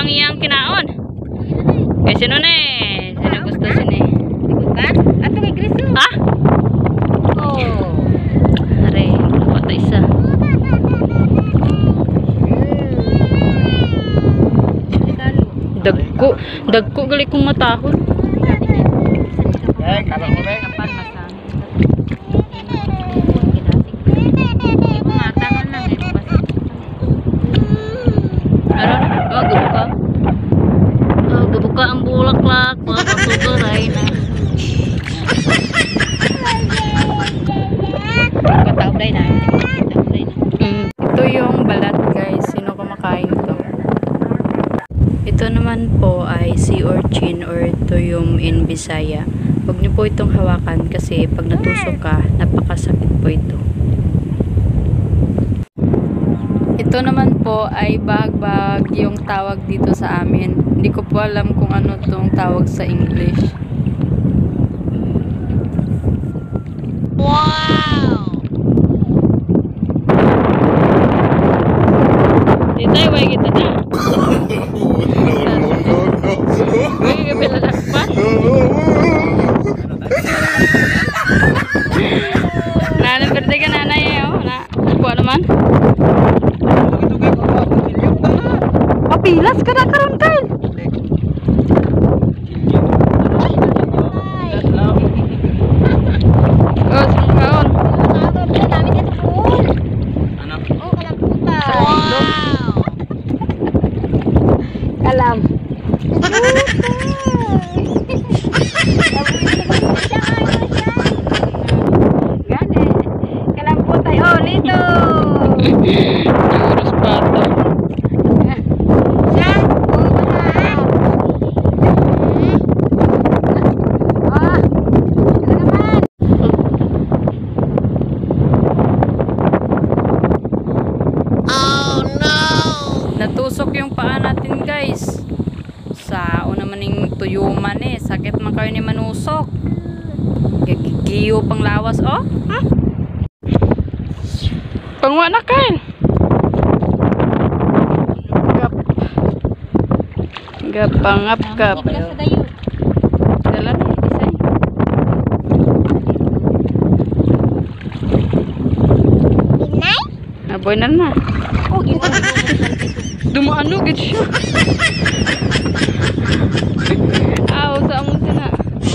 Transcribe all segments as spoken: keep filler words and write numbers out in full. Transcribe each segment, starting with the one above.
ang iyang kinaon. Eh, sino na eh? Sino gusto sini? Ikutan? Ato kay Griso. Ha? Oh. Are, pata isa. Dagko, dagko gali kong matahon. Eh, kalau mo eh. Kapan masang. Ano? Oh, gabuka. Oh, gabuka ang bulaklak. Mga kasugaray na. Kataoblay na. Kataoblay na. Mm. Ito yung balat guys. Sino kumakain ito? Ito naman po ay sea urchin or tuyom in Bisaya. Huwag niyo po itong hawakan kasi pag natusok ka, napakasakit po ito. Ito naman po ay bagbag yung tawag dito sa amin. Hindi ko po alam kung ano itong tawag sa English. Wow! Dito ay way kita na. Way kapila lakpan. Nalang berde ka nanay eh. Oh. Na, po naman. Papilas ka na karon kay. Oh, sangkaon. Ano? Oh, kalam puta. Wow! Kalam. Gane. Kalam puta. Oh, nito. Jurus pato. Natusok yung paa natin guys. Sao naman yung tuyuman eh. Sakit man kayo ni manusok. Gigiyo pang lawas oh. Ha? Pangwa na kain. Gap. Gapangap gap. Dala na isay. Inay? Aboy na na. Oh, gito. Dumaano gid siya. Aw sa among sina.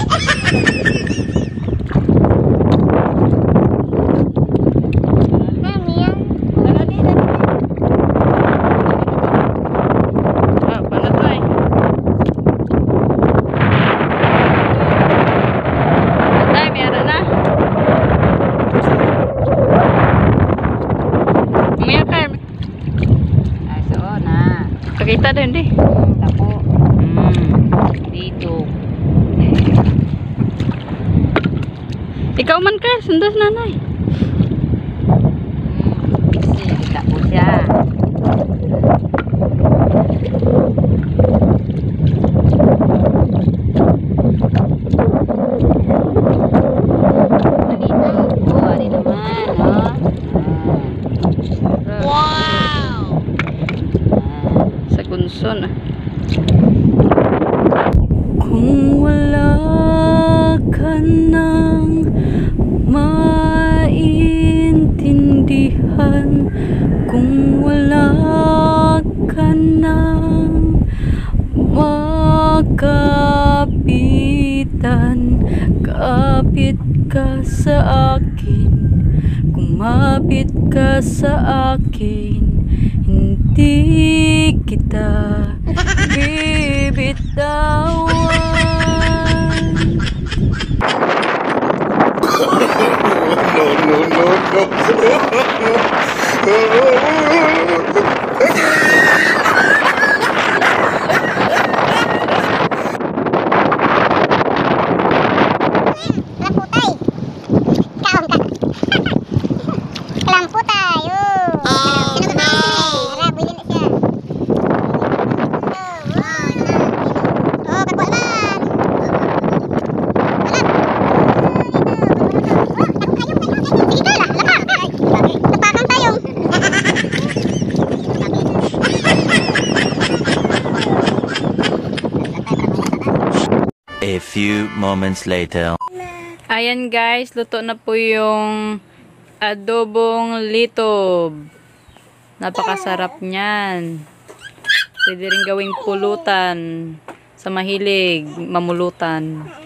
Mami yan. Dala di, dala di. Ah, panatay. Patay, meron na. Umiyak ka. Ay, so na. Pakita din di. Tapo. Hmm. Dito. Ikaw man ka, sundas nanay. Kasi kita po siya. Oh, ari naman, oh. Wow! Sa kunson ah. Kung wala ka nang maintindihan, kung wala ka nang makapitan, kapit ka sa akin, kumapit ka sa akin, hindi kita bibitawan. No, no, no, Tapakan tayong. few moments later. Ayan guys, luto na po yung adobong litob. Napakasarap niyan. Pwede rin gawing pulutan sa mahilig mamulutan.